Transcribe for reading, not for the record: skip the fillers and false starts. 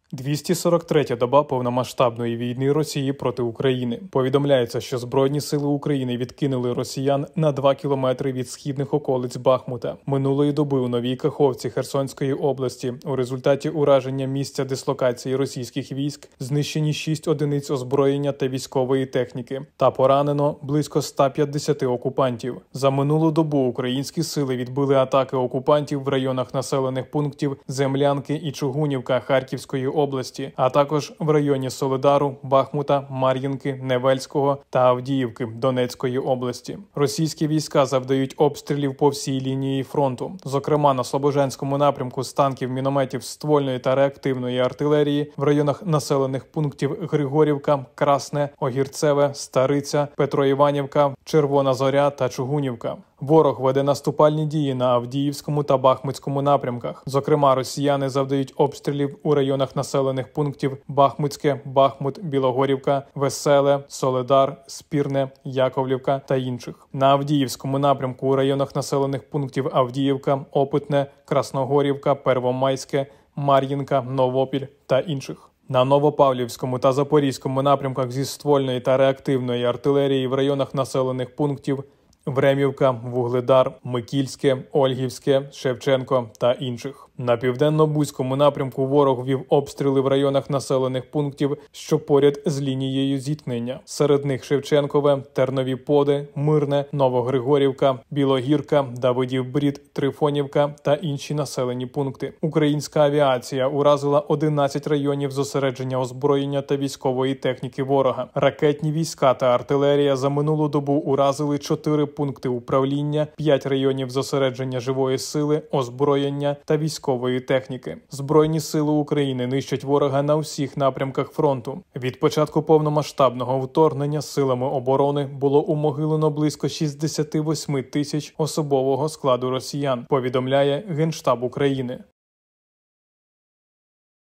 243-я доба повномасштабної війни Росії проти України. Повідомляється, що Збройні сили України відкинули росіян на 2 кілометри від східних околиць Бахмута. Минулої доби у Новій Каховці Херсонської області у результаті ураження місця дислокації російських військ знищені 6 одиниць озброєння та військової техніки та поранено близько 150 окупантів. За минулу добу українські сили відбили атаки окупантів в районах населених пунктів Землянки і Чугунівка Харківської області, а також в районі Солидару, Бахмута, Мар'їнки, Невельського та Авдіївки Донецької області. Російські війська завдають обстрілів по всій лінії фронту. Зокрема, на Слобожанському напрямку з танків, мінометів, ствольної та реактивної артилерії в районах населених пунктів Григорівка, Красне, Огірцеве, Стариця, Петроіванівка, Червона Зоря та Чугунівка. Ворог веде наступальні дії на Авдіївському та Бахмутському напрямках. Зокрема, росіяни завдають обстрілів у районах населених пунктів Бахмутське, Бахмут, Білогорівка, Веселе, Солидар, Спірне, Яковлівка та інших. На Авдіївському напрямку у районах населених пунктів Авдіївка, Опитне, Красногорівка, Первомайське, Мар'їнка, Новопіль та інших. На Новопавлівському та Запорізькому напрямках зі ствольної та реактивної артилерії в районах населених пунктів Времівка, Вугледар, Микільське, Ольгівське, Шевченко та інших. На південно-бузькому напрямку ворог вів обстріли в районах населених пунктів, що поряд з лінією зіткнення. Серед них Шевченкове, Тернові Поди, Мирне, Новогригорівка, Білогірка, Давидів Брід, Трифонівка та інші населені пункти. Українська авіація уразила 11 районів зосередження озброєння та військової техніки ворога. Ракетні війська та артилерія за минулу добу уразили 4 пункти управління, 5 районів зосередження живої сили, озброєння та військової техніки. Збройні сили України нищать ворога на всіх напрямках фронту. Від початку повномасштабного вторгнення силами оборони було умогилено близько 68 тисяч особового складу росіян, повідомляє Генштаб України.